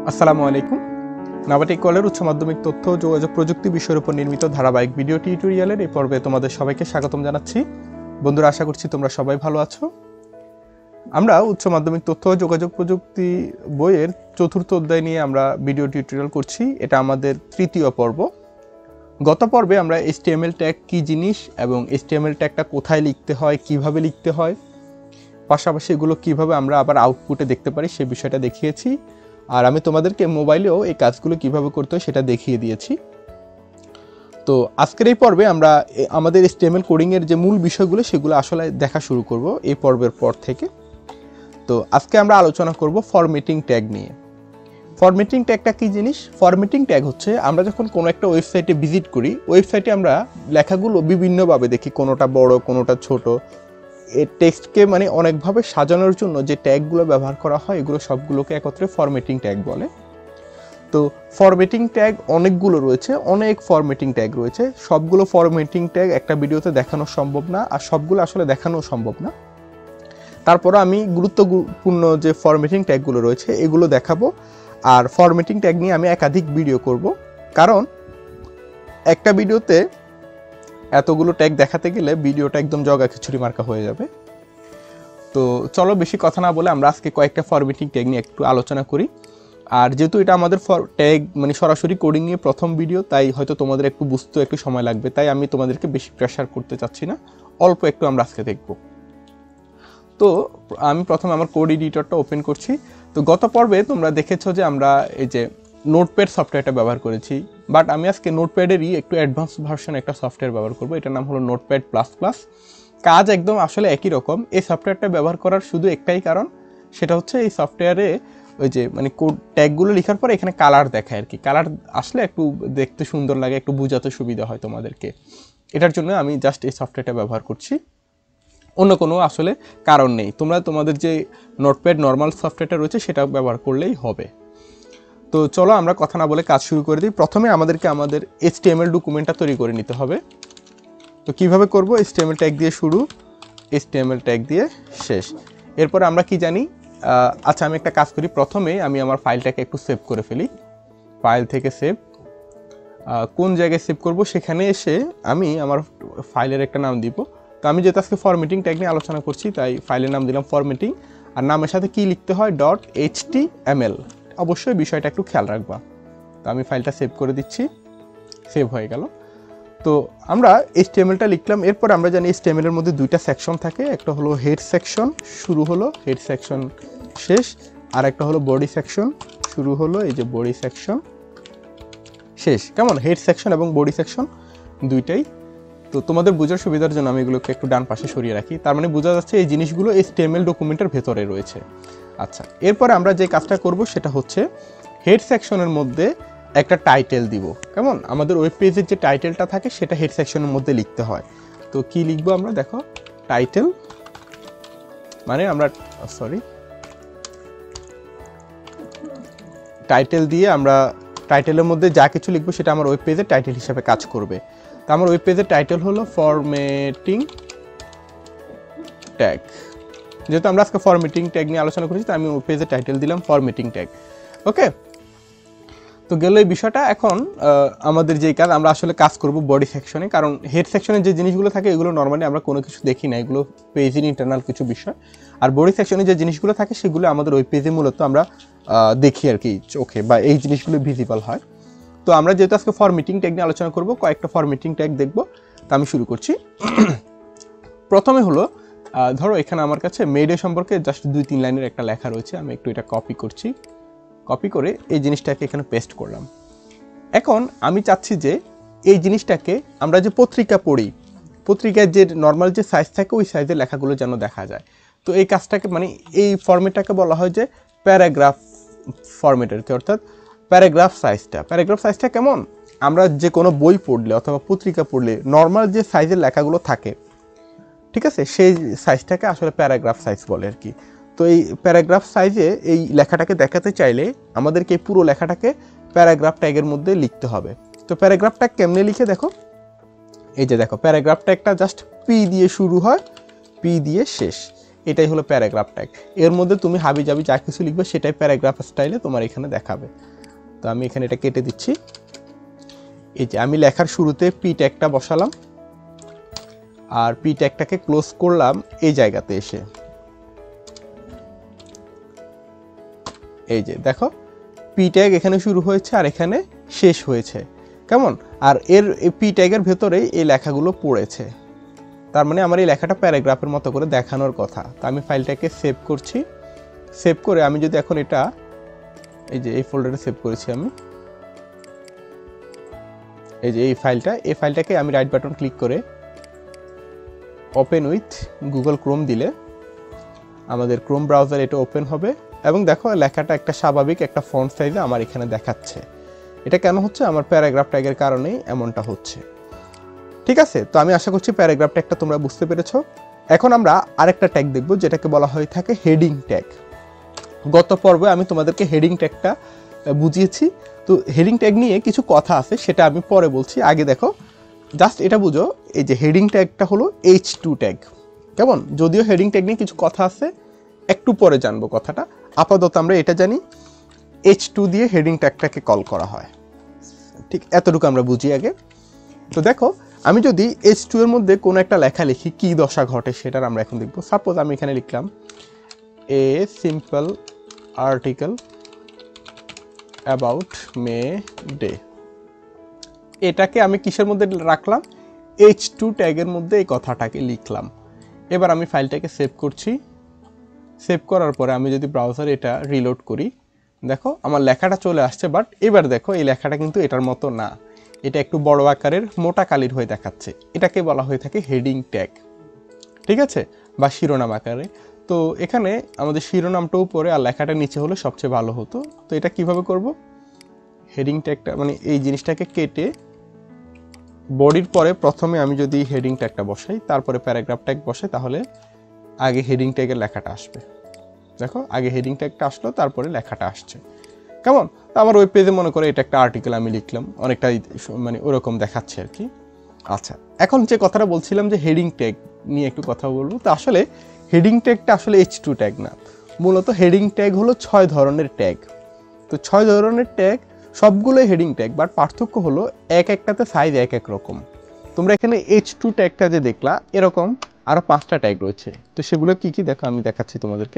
আসসালামু আলাইকুম। নাবাটিক কলের উচ্চ মাধ্যমিক তথ্য ও যোগাযোগ প্রযুক্তি বিষয়ের উপর নির্মিত ধারাবাহিক ভিডিও টিউটোরিয়ালের এই পর্বে তোমাদের সবাইকে স্বাগতম জানাচ্ছি। বন্ধুরা, আশা করছি তোমরা সবাই ভালো আছো। আমরা উচ্চ মাধ্যমিক তথ্য ও যোগাযোগ প্রযুক্তি বইয়ের চতুর্থ অধ্যায় নিয়ে আমরা ভিডিও টিউটোরিয়াল করছি। এটা আমাদের তৃতীয় পর্ব। গত পর্বে আমরা HTML ট্যাগ কী জিনিস এবং HTML ট্যাগটা কোথায় লিখতে হয়, কিভাবে লিখতে হয়, পাশাপাশি এগুলো কিভাবে আমরা আবার আউটপুটে দেখতে পারি সে বিষয়টা দেখিয়েছি। আর আমি তোমাদেরকে মোবাইলেও এই কাজগুলো কিভাবে করতে হয় সেটা দেখিয়ে দিয়েছি। তো আজকের এই পর্বে আমরা আমাদের HTML কোডিংয়ের যে মূল বিষয়গুলো সেগুলো আসলে দেখা শুরু করব এই পর্বের পর থেকে। তো আজকে আমরা আলোচনা করব ফরম্যাটিং ট্যাগ নিয়ে। ফরম্যাটিং ট্যাগটা কী জিনিস? ফরম্যাটিং ট্যাগ হচ্ছে আমরা যখন কোনো একটা ওয়েবসাইটে ভিজিট করি, ওয়েবসাইটে আমরা লেখাগুলো বিভিন্নভাবে দেখি, কোনোটা বড় কোনোটা ছোট। এই টেক্সটকে মানে অনেকভাবে সাজানোর জন্য যে ট্যাগগুলো ব্যবহার করা হয় এগুলো সবগুলোকে একত্রে ফরম্যাটিং ট্যাগ বলে। তো ফরম্যাটিং ট্যাগ অনেকগুলো রয়েছে, অনেক ফরম্যাটিং ট্যাগ রয়েছে। সবগুলো ফরম্যাটিং ট্যাগ একটা ভিডিওতে দেখানো সম্ভব না, আর সবগুলো আসলে দেখানো সম্ভব না। তারপরে আমি গুরুত্বপূর্ণ যে ফরম্যাটিং ট্যাগগুলো রয়েছে এগুলো দেখাবো। আর ফরম্যাটিং ট্যাগ নিয়ে আমি একাধিক ভিডিও করব, কারণ একটা ভিডিওতে এতগুলো ট্যাগ দেখাতে গেলে ভিডিওটা একদম জগা খিচুড়ি মার্কা হয়ে যাবে। তো চলো বেশি কথা না বলে আমরা আজকে কয়েকটা ফরম্যাটিং ট্যাগ নিয়ে একটু আলোচনা করি। আর যেহেতু এটা আমাদের ট্যাগ মানে সরাসরি কোডিং নিয়ে প্রথম ভিডিও, তাই হয়তো তোমাদের একটু বুঝতে একটু সময় লাগবে, তাই আমি তোমাদেরকে বেশি প্রেশার করতে চাচ্ছি না, অল্প একটু আমরা আজকে দেখব। তো আমি প্রথমে আমার কোড এডিটরটা ওপেন করছি। তো গত পর্বে তোমরা দেখেছো যে আমরা এই যে নোটপ্যাড সফটওয়্যারটা ব্যবহার করেছি, বাট আমি আজকে নোটপ্যাডেরই একটু অ্যাডভান্স ভার্সন একটা সফটওয়্যার ব্যবহার করবো। এটার নাম হলো নোটপ্যাড প্লাস প্লাস। কাজ একদম আসলে একই রকম। এই সফটওয়্যারটা ব্যবহার করার শুধু একটাই কারণ, সেটা হচ্ছে এই সফটওয়্যারে ওই যে মানে কোড ট্যাগগুলো লেখার পরে এখানে কালার দেখায় আর কি। কালার আসলে একটু দেখতে সুন্দর লাগে, একটু বোঝাতে সুবিধা হয় তোমাদেরকে। এটার জন্য আমি জাস্ট এই সফটওয়্যারটা ব্যবহার করছি, অন্য কোনো আসলে কারণ নেই। তোমরা তোমাদের যে নোটপ্যাড নর্মাল সফটওয়্যারটা রয়েছে সেটা ব্যবহার করলেই হবে। তো চলো আমরা কথা না বলে কাজ শুরু করে দিই। প্রথমে আমাদেরকে আমাদের HTML ডকুমেন্টটা তৈরি করে নিতে হবে। তো কিভাবে করব? HTML ট্যাগ দিয়ে শুরু, HTML ট্যাগ দিয়ে শেষ। এরপরে আমরা কি জানি, আচ্ছা আমি একটা কাজ করি, প্রথমে আমি আমার ফাইলটাকে একটু সেভ করে ফেলি। ফাইল থেকে সেভ, কোন জায়গায় সেভ করব সেখানে এসে আমি আমার ফাইলের একটা নাম দিব। তো আমি যেহেতু আজকে ফরম্যাটিং ট্যাগ নিয়ে আলোচনা করছি তাই ফাইলের নাম দিলাম ফরম্যাটিং। আর নামের সাথে কি লিখতে হয়? .html। অবশ্যই বিষয়টা একটু খেয়াল রাখবা। তো আমি ফাইলটা সেভ করে দিচ্ছি, সেভ হয়ে গেল। তো আমরা HTMLটা লিখলাম। এরপর আমরা জানি HTML এর মধ্যে দুইটা সেকশন থাকে, একটা হলো হেড সেকশন, শুরু হলো হেড সেকশন শেষ, আর একটা হলো বডি সেকশন, শুরু হলো এই যে বডি সেকশন শেষ। কেমন? হেড সেকশন এবং বডি সেকশন দুইটাই। তো তোমাদের বোঝার সুবিধার জন্য আমি এগুলোকে একটু ডান পাশে সরিয়ে রাখি, তার মানে বোঝা যাচ্ছে এই জিনিসগুলো HTML ডকুমেন্টের ভেতরে রয়েছে। আচ্ছা, এরপরে আমরা যে কাজটা করব সেটা হচ্ছে হেড সেকশনের মধ্যে একটা টাইটেল দিব। কেমন? আমাদের ওয়েব পেজের যে টাইটেলটা থাকে সেটা হেড সেকশনের মধ্যে লিখতে হয়। তো কি লিখবো আমরা? দেখো, টাইটেল মানে আমরা টাইটেল দিয়ে আমরা টাইটেলের মধ্যে যা কিছু লিখবো সেটা আমার ওয়েব পেজের টাইটেল হিসেবে কাজ করবে। তো আমার ওয়েব পেজের টাইটেল হলো ফরম্যাটিং ট্যাগ। যেহেতু আমরা আজকে ফরম্যাটিং ট্যাগ নিয়ে আলোচনা করেছি তাই আমি ওয়েব পেজের টাইটেল দিলাম ফরম্যাটিং ট্যাগ। ওকে, তো গেল এই বিষয়টা। এখন আমাদের যেই কাজ, আমরা আসলে কাজ করব বডি সেকশনে, কারণ হেড সেকশনে যে জিনিসগুলো থাকে এগুলো নর্মালি আমরা কোনো কিছু দেখি না, এগুলো পেজের ইন্টারনাল কিছু বিষয়। আর বডি সেকশনে যে জিনিসগুলো থাকে সেগুলো আমাদের ওই পেজে মূলত আমরা দেখি আর কি চোখে, বা এই জিনিসগুলো ভিজিবল হয়। তো আমরা যেহেতু আজকে ফরম্যাটিং ট্যাগ নিয়ে আলোচনা করব, কয়েকটা ফরম্যাটিং ট্যাগ দেখব। তো আমি শুরু করছি। প্রথমে হলো ধরো এখানে আমার কাছে মেডে সম্পর্কে জাস্ট 2-3 লাইনের একটা লেখা রয়েছে, আমি একটু এটা কপি করছি। কপি করে এই জিনিসটাকে এখানে পেস্ট করলাম। এখন আমি চাচ্ছি যে এই জিনিসটাকে আমরা যে পত্রিকা পড়ি, পত্রিকার যে নর্মাল যে সাইজ থাকে ওই সাইজের লেখাগুলো যেন দেখা যায়। তো এই কাজটাকে মানে এই ফরম্যাটটাকে বলা হয় যে প্যারাগ্রাফ ফরম্যাটের, অর্থাৎ প্যারাগ্রাফ সাইজটা কেমন? আমরা যে কোনো বই পড়লে অথবা পত্রিকা পড়লে নর্মাল যে সাইজের লেখাগুলো থাকে, ঠিক আছে, সেই সাইজটাকে আসলে প্যারাগ্রাফ সাইজ বলে আর কি। তো এই প্যারাগ্রাফ সাইজে এই লেখাটাকে দেখাতে চাইলে আমাদেরকে এই পুরো লেখাটাকে প্যারাগ্রাফ ট্যাগের মধ্যে লিখতে হবে। তো প্যারাগ্রাফ ট্যাগ কেমনে লিখে দেখো, এই যে দেখো প্যারাগ্রাফ ট্যাগটা জাস্ট পি দিয়ে শুরু হয়, পি দিয়ে শেষ। এটাই হলো প্যারাগ্রাফ ট্যাগ। এর মধ্যে তুমি হাবিজাবি যা কিছু লিখবে সেটাই প্যারাগ্রাফ স্টাইলে তোমার এখানে দেখাবে। তো আমি এখানে এটা কেটে দিচ্ছি। এই যে আমি লেখার শুরুতে পি ট্যাগটা বসালাম আর পি ট্যাগটাকে ক্লোজ করলাম এই জায়গাতে এসে। এই যে দেখো পি ট্যাগ এখানে শুরু হয়েছে আর এখানে শেষ হয়েছে, কেমন? আর এর পি ট্যাগের ভেতরেই এই লেখাগুলো পড়েছে। তার মানে আমার এই লেখাটা প্যারাগ্রাফের মতো করে দেখানোর কথা। তো আমি ফাইলটাকে সেভ করছি। সেভ করে আমি যদি এখন এটা এই যে এই ফোল্ডারে সেভ করেছি আমি, এই যে এই ফাইলটাকে আমি রাইট বাটন ক্লিক করে ওপেন উইথ গুগল ক্রোম দিলে আমাদের ক্রোম ব্রাউজার এটা ওপেন হবে এবং দেখো লেখাটা একটা স্বাভাবিক একটা ফন্ট সাইজে আমার এখানে দেখাচ্ছে। এটা কেন হচ্ছে? আমার প্যারাগ্রাফ ট্যাগের কারণেই এমনটা হচ্ছে। ঠিক আছে, তো আমি আশা করছি প্যারাগ্রাফ ট্যাগটা তোমরা বুঝতে পেরেছো। এখন আমরা আরেকটা ট্যাগ দেখব যেটাকে বলা হয়ে থাকে হেডিং ট্যাগ। গত পর্বে আমি তোমাদেরকে হেডিং ট্যাগটা বুঝিয়েছি। তো হেডিং ট্যাগ নিয়ে কিছু কথা আছে, সেটা আমি পরে বলছি। আগে দেখো জাস্ট এটা বুঝো, এই যে হেডিং ট্যাগটা হলো H2 ট্যাগ, কেমন? যদিও হেডিং ট্যাগ নিয়ে কিছু কথা আছে, একটু পরে জানবো কথাটা। আপাতত আমরা এটা জানি H2 দিয়ে হেডিং ট্যাগটাকে কল করা হয়। ঠিক এতটুকু আমরা বুঝি আগে। তো দেখো আমি যদি H2 এর মধ্যে কোনো একটা লেখা লিখি, কি দশা ঘটে সেটার আমরা এখন দেখবো। সাপোজ আমি এখানে লিখলাম a simple article about May Day. এটাকে আমি কিসের মধ্যে রাখলাম? H2 ট্যাগের মধ্যে এই কথাটাকে লিখলাম। এবার আমি ফাইলটাকে সেভ করছি। সেভ করার পরে আমি যদি ব্রাউজারে এটা রিলোড করি, দেখো আমার লেখাটা চলে আসছে। বাট এবার দেখো এই লেখাটা কিন্তু এটার মতো না, এটা একটু বড় আকারের মোটা কালির হয়ে দেখাচ্ছে। এটাকে বলা হয়ে থাকে হেডিং ট্যাগ, ঠিক আছে, বা শিরোনাম আকারে। তো এখানে আমাদের শিরোনামটা উপরে আর লেখাটা নিচে হলে সবচেয়ে ভালো হতো। তো এটা কিভাবে করব? হেডিং ট্যাগটা মানে এই জিনিসটাকে কেটে বডির পরে প্রথমে আমি যদি হেডিং ট্যাগটা বসাই, তারপরে প্যারাগ্রাফ ট্যাগ বসাই, তাহলে আগে হেডিং ট্যাগের লেখাটা আসবে। দেখো আগে হেডিং ট্যাগটা আসলো, তারপরে লেখাটা আসছে, কেমন? আমার ওয়েব পেজে মনে করে এটা একটা আর্টিকেল আমি লিখলাম, অনেকটা মানে ওরকম দেখাচ্ছে আর কি। আচ্ছা, এখন যে কথাটা বলছিলাম যে হেডিং ট্যাগ নিয়ে একটু কথা বলবো। তো আসলে হেডিং ট্যাগটা আসলে H2 ট্যাগ না, মূলত হেডিং ট্যাগ হলো 6 ধরনের ট্যাগ। তো 6 ধরনের ট্যাগ সবগুলোই হেডিং ট্যাগ, বাট পার্থক্য হলো এক একটাতে সাইজ এক এক রকম। তোমরা এখানে H2 ট্যাগটা যে দেখলা, এরকম আরো 5টা ট্যাগ রয়েছে। তো সেগুলো কি কি দেখো, আমি দেখাচ্ছি তোমাদেরকে।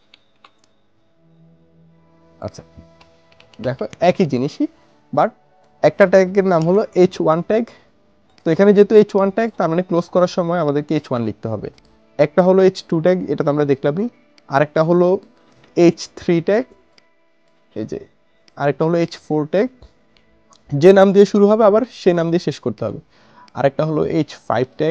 আচ্ছা দেখো একই জিনিসই, বাট একটা ট্যাগের নাম হলো H1 ট্যাগ। তো এখানে যেহেতু H1 ট্যাগ, তার মানে ক্লোজ করার সময় আমাদেরকে H1 লিখতে হবে। একটা হলো H2 ট্যাগ, এটা তো আমরা দেখলামই। আরেকটা হলো H3 ট্যাগ, এই যে। আরেকটা হলো H4 ট্যাগ, যে নাম দিয়ে শুরু হবে আবার সেই নাম দিয়ে শেষ করতে হবে। আরেকটা হলো H5 ট্যাগ,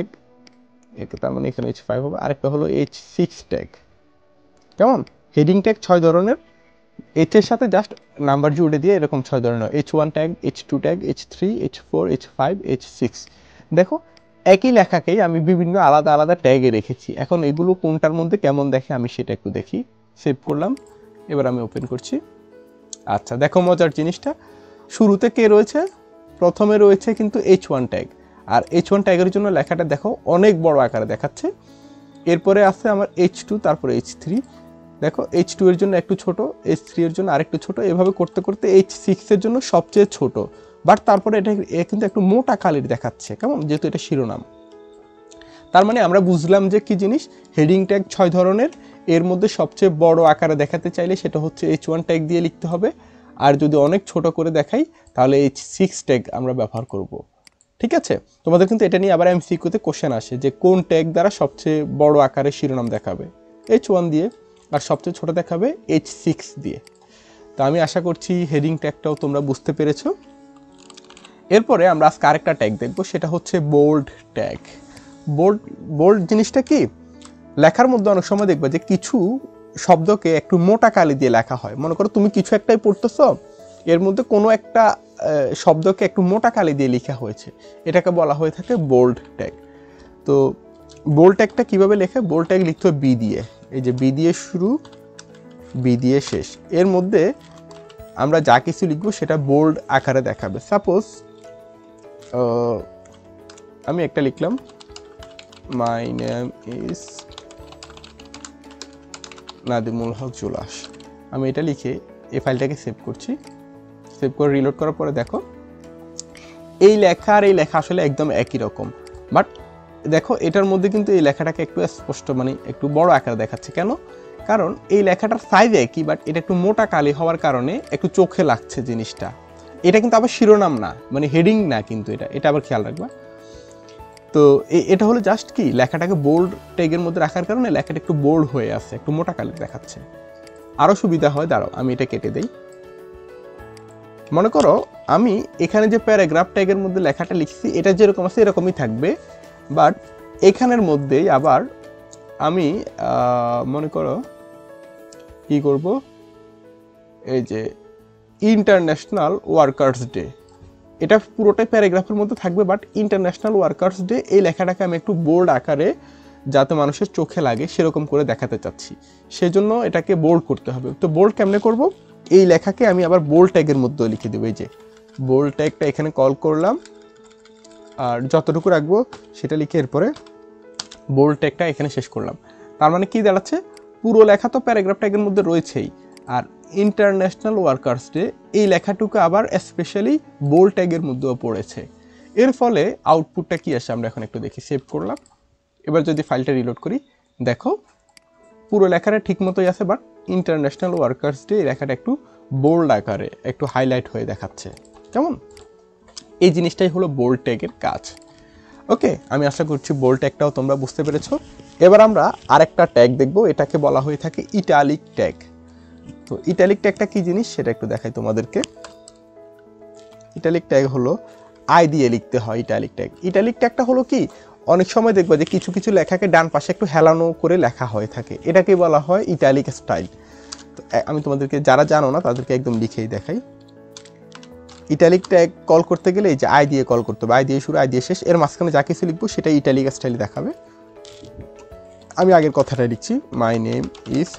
তার মানে এখানে H5 হবে। আরেকটা হলো H6 ট্যাগ, কেমন? হেডিং ট্যাগ 6 ধরনের, H এর সাথে জাস্ট নাম্বার জুড়ে দিয়ে এরকম 6 ধরনের। H1 tag, H2 tag, H3, H4, H5, H6। দেখো একই লেখাকেই আমি বিভিন্ন আলাদা আলাদা ট্যাগে রেখেছি। এখন এগুলো কোনটার মধ্যে কেমন দেখে আমি সেটা একটু দেখি। সেভ করলাম, এবার আমি ওপেন করছি। আচ্ছা দেখো মজার জিনিসটা, শুরুতে কে রয়েছে? প্রথমে রয়েছে কিন্তু H1 ট্যাগ। আর H1 ট্যাগের জন্য লেখাটা দেখো অনেক বড় আকারে দেখাচ্ছে। এরপরে আছে আমার H2, তারপরে H3। দেখো H2 এর জন্য একটু ছোট, H3 এর জন্য আরেকটু ছোট, এভাবে করতে করতে H6 এর জন্য সবচেয়ে ছোট। বাট তারপরে এটা কিন্তু একটু মোটা কালির দেখাচ্ছে, কেমন? যেহেতু এটা শিরোনাম। তার মানে আমরা বুঝলাম যে কি জিনিস, হেডিং ট্যাগ 6 ধরনের, এর মধ্যে সবচেয়ে বড় আকারে দেখাতে চাইলে সেটা হচ্ছে H1 ট্যাগ দিয়ে লিখতে হবে। আর যদি অনেক ছোট করে দেখাই তাহলে H6 ট্যাগ আমরা ব্যবহার করব। ঠিক আছে, তোমাদের কিন্তু এটা নিয়ে আবার MCQ-তে কোশ্চেন আসে যে কোন ট্যাগ দ্বারা সবচেয়ে বড় আকারে শিরোনাম দেখাবে, H1 দিয়ে, আর সবচেয়ে ছোট দেখাবে H6 দিয়ে। তো আমি আশা করছি হেডিং ট্যাগটাও তোমরা বুঝতে পেরেছো। এরপরে আমরা আজকে আরেকটা ট্যাগ দেখবো, সেটা হচ্ছে বোল্ড ট্যাগ। বোল্ড জিনিসটা কি? লেখার মধ্যে অনেক সময় দেখবে যে কিছু শব্দকে একটু মোটা কালি দিয়ে লেখা হয়। মনে করো তুমি কিছু একটাই পড়তেছো, এর মধ্যে কোনো একটা শব্দকে একটু মোটা কালি দিয়ে লেখা হয়েছে, এটাকে বলা হয়ে থাকে বোল্ড ট্যাগ। তো বোল্ড ট্যাগটা কিভাবে লেখে? বোল্ড ট্যাগ লিখতে হয় বি দিয়ে, এই যে বি দিয়ে শুরু, বি দিয়ে শেষ। এর মধ্যে আমরা যা কিছু লিখবো সেটা বোল্ড আকারে দেখাবে। সাপোজ আমি একটা লিখলাম, my name is Nadimul Haque Julas. আমি এটা লিখে এই ফাইলটাকে সেভ করছি। সেভ করে রিলোড করার পরে দেখো এই লেখা আর এই লেখা আসলে একদম একই রকম, বাট দেখো এটার মধ্যে কিন্তু এই লেখাটাকে একটু স্পষ্ট মানে একটু বড় আকারে দেখাচ্ছে। কেন? কারণ এই লেখাটার সাইজ একই, বাট এটা একটু মোটা কালি হওয়ার কারণে একটু চোখে লাগছে জিনিসটা। এটা কিন্তু আবার শিরোনাম না, মানে হেডিং না কিন্তু, এটা আবার খেয়াল রাখবা। তো এটা হলো জাস্ট কি লেখাটাকে বোল্ড ট্যাগের মধ্যে রাখার কারণে লেখাটা একটু বোল্ড হয়ে আছে, একটু মোটা কালি দেখাচ্ছে। আরও সুবিধা হয়, দাঁড়াও আমি এটা কেটে দেই। মনে করো আমি এখানে যে প্যারাগ্রাফ ট্যাগের মধ্যে লেখাটা লিখছি এটা যেরকম আছে এরকমই থাকবে, বাট এখানের মধ্যেই আবার আমি মনে করো কি করব, এই যে ইন্টারন্যাশনাল ওয়ার্কার্স ডে, এটা পুরোটাই প্যারাগ্রাফের মধ্যে থাকবে, বাট ইন্টারন্যাশনাল ওয়ার্কার্স ডে এই লেখাটাকে আমি একটু বোল্ড আকারে যাতে মানুষের চোখে লাগে সেরকম করে দেখাতে চাচ্ছি, সেজন্য এটাকে বোল্ড করতে হবে। তো বোল্ড কেমনে করব? এই লেখাকে আমি আবার বোল্ড ট্যাগের মধ্যে লিখে দেবো। এই যে বোল্ড ট্যাগটা এখানে কল করলাম, আর যতটুকু রাখবো সেটা লিখে এরপরে বোল্ড ট্যাগটা এখানে শেষ করলাম। তার মানে কি দাঁড়াচ্ছে, পুরো লেখা তো প্যারাগ্রাফ ট্যাগের মধ্যে রয়েছেই, আর ইন্টারন্যাশনাল ওয়ার্কার্স ডে এই লেখাটুকু আবার স্পেশালি বোল্ড ট্যাগের মধ্যেও পড়েছে। এর ফলে আউটপুটটা কি আসে আমরা এখন একটু দেখি। সেভ করলাম। এবার যদি ফাইলটা রিলোড করি, দেখো পুরো লেখাটা ঠিক মতোই আছে, বাট ইন্টারন্যাশনাল ওয়ার্কার্স ডে এই লেখাটা একটু বোল্ড আকারে একটু হাইলাইট হয়ে দেখাচ্ছে। কেমন? এই জিনিসটাই হলো বোল্ড ট্যাগের কাজ। ওকে, আমি আশা করছি বোল্ড ট্যাগটাও তোমরা বুঝতে পেরেছো। এবার আমরা আরেকটা ট্যাগ দেখব, এটাকে বলা হয়ে থাকে ইটালিক ট্যাগ। তো ইটালিক ট্যাগটা কি জিনিস সেটা একটু দেখাই তোমাদেরকে। ইটালিক ট্যাগ হলো আই দিয়ে লিখতে হয় ইটালিক ট্যাগ। ইটালিক ট্যাগটা হলো কি, অনেক সময় দেখবা যে কিছু কিছু লেখাকে ডান পাশে একটু হেলানো করে লেখা হয়ে থাকে, এটাকে বলা হয় ইটালিক স্টাইল। তো আমি তোমাদেরকে যারা জানো না তাদেরকে একদম লিখেই দেখাই। ইটালিক ট্যাগ কল করতে গেলে এই যে আই দিয়ে কল করতে হবে, আই দিয়ে শুরু আই দিয়ে শেষ, এর মাঝখানে যা কিছু লিখবো সেটা ইটালিক স্টাইলে দেখাবে। আমি আগের কথাটা লিখছি, my name is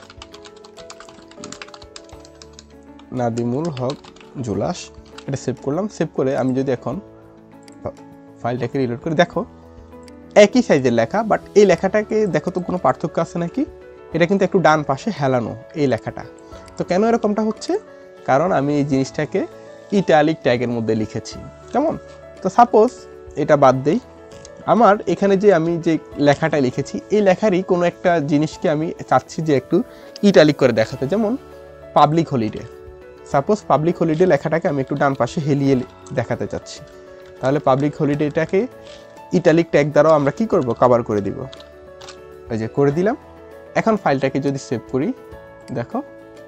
Nadimul Haque Julas. এটা সেভ করলাম। সেভ করে আমি যদি এখন ফাইলটাকে রিলোড করি, দেখো একই সাইজের লেখা, বাট এই লেখাটাকে দেখো তো কোনো পার্থক্য আছে নাকি? এটা কিন্তু একটু ডান পাশে হেলানো এই লেখাটা। তো কেন এরকমটা হচ্ছে? কারণ আমি এই জিনিসটাকে ইটালিক ট্যাগের মধ্যে লিখেছি। কেমন? তো সাপোজ এটা বাদ দেই, আমার এখানে যে আমি যে লেখাটা লিখেছি এই লেখারই কোনো একটা জিনিসকে আমি চাচ্ছি যে একটু ইটালিক করে দেখাতে, যেমন public holiday. Suppose public holiday লেখাটাকে আমি একটু ডান পাশে হেলিয়ে দেখাতে চাচ্ছি, তাহলে পাবলিক হলিডেটাকে ইটালিক ট্যাগ দ্বারাও আমরা কি করব, কভার করে দিব। এই যে করে দিলাম। এখন ফাইলটাকে যদি সেভ করি, দেখো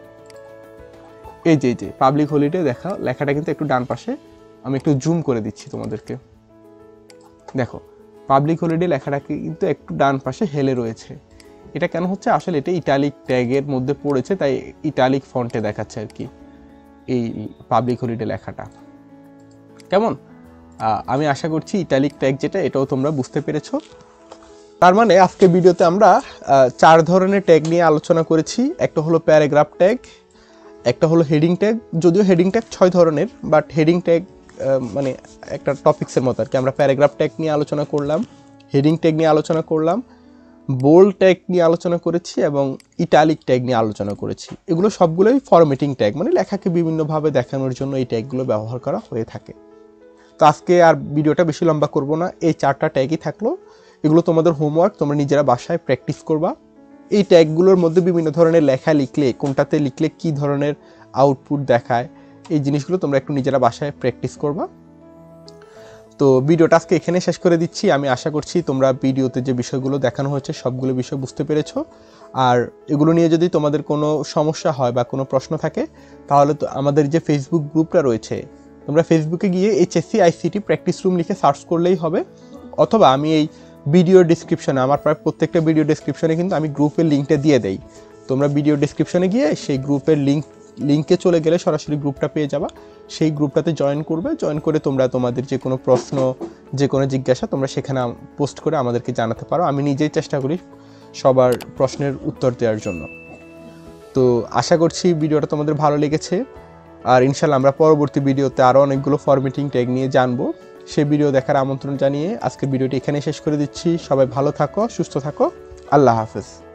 এই যে পাবলিক হলিডে দেখা লেখাটা কিন্তু একটু ডান পাশে, আমি একটু জুম করে দিচ্ছি তোমাদেরকে। দেখো পাবলিক হলিডে লেখাটাকে কিন্তু একটু ডান পাশে হেলে রয়েছে। এটা কেন হচ্ছে? আসলে এটা ইটালিক ট্যাগের মধ্যে পড়েছে, তাই ইটালিক ফন্টে দেখাচ্ছে আর কি এই পাবলিক হলিডে লেখাটা। কেমন? আমি আশা করছি ইটালিক ট্যাগ যেটা এটাও তোমরা বুঝতে পেরেছো। তার মানে আজকে ভিডিওতে আমরা 4 ধরনের ট্যাগ নিয়ে আলোচনা করেছি। একটা হলো প্যারাগ্রাফ ট্যাগ, একটা হলো হেডিং ট্যাগ, যদিও হেডিং ট্যাগ 6 ধরনের, বাট হেডিং ট্যাগ মানে একটা টপিক্সের মতো আর কি। আমরা প্যারাগ্রাফ ট্যাগ নিয়ে আলোচনা করলাম, হেডিং ট্যাগ নিয়ে আলোচনা করলাম, বোল্ড ট্যাগ নিয়ে আলোচনা করেছি এবং ইটালিক ট্যাগ নিয়ে আলোচনা করেছি। এগুলো সবগুলোই ফরম্যাটিং ট্যাগ, মানে লেখাকে বিভিন্নভাবে দেখানোর জন্য এই ট্যাগগুলো ব্যবহার করা হয়ে থাকে। তো আজকে আর ভিডিওটা বেশি লম্বা করব না, এই 4টা ট্যাগই থাকলো। এগুলো তোমাদের হোমওয়ার্ক, তোমরা নিজেরা বাসায় প্র্যাকটিস করবা। এই ট্যাগগুলোর মধ্যে বিভিন্ন ধরনের লেখা লিখলে কোনটাতে লিখলে কি ধরনের আউটপুট দেখায়, এই জিনিসগুলো তোমরা একটু নিজেরা বাসায় প্র্যাকটিস করবা। তো ভিডিওটা আজকে এখানে শেষ করে দিচ্ছি। আমি আশা করছি তোমরা ভিডিওতে যে বিষয়গুলো দেখানো হয়েছে সবগুলো বিষয় বুঝতে পেরেছো। আর এগুলো নিয়ে যদি তোমাদের কোনো সমস্যা হয় বা কোনো প্রশ্ন থাকে, তাহলে তো আমাদের যে ফেসবুক গ্রুপটা রয়েছে, তোমরা ফেসবুকে গিয়ে HSC ICT প্র্যাকটিস রুম লিখে সার্চ করলেই হবে, অথবা আমি এই ভিডিও ডেসক্রিপশনে, আমার প্রায় প্রত্যেকটা ভিডিও ডেসক্রিপশনে কিন্তু আমি গ্রুপের লিঙ্কটা দিয়ে দেই। তোমরা ভিডিও ডেসক্রিপশনে গিয়ে সেই গ্রুপের লিঙ্কে চলে গেলে সরাসরি গ্রুপটা পেয়ে যাবা। সেই গ্রুপটাতে জয়েন করবে, জয়েন করে তোমরা তোমাদের যে কোনো প্রশ্ন, যে কোনো জিজ্ঞাসা তোমরা সেখানে পোস্ট করে আমাদেরকে জানাতে পারো। আমি নিজেই চেষ্টা করি সবার প্রশ্নের উত্তর দেওয়ার জন্য। তো আশা করছি ভিডিওটা তোমাদের ভালো লেগেছে, আর ইনশাল্লাহ আমরা পরবর্তী ভিডিওতে আরও অনেকগুলো ফরম্যাটিং ট্যাগ নিয়ে জানবো। সেই ভিডিও দেখার আমন্ত্রণ জানিয়ে আজকের ভিডিওটি এখানে শেষ করে দিচ্ছি। সবাই ভালো থাকো, সুস্থ থাকো, আল্লাহ হাফেজ।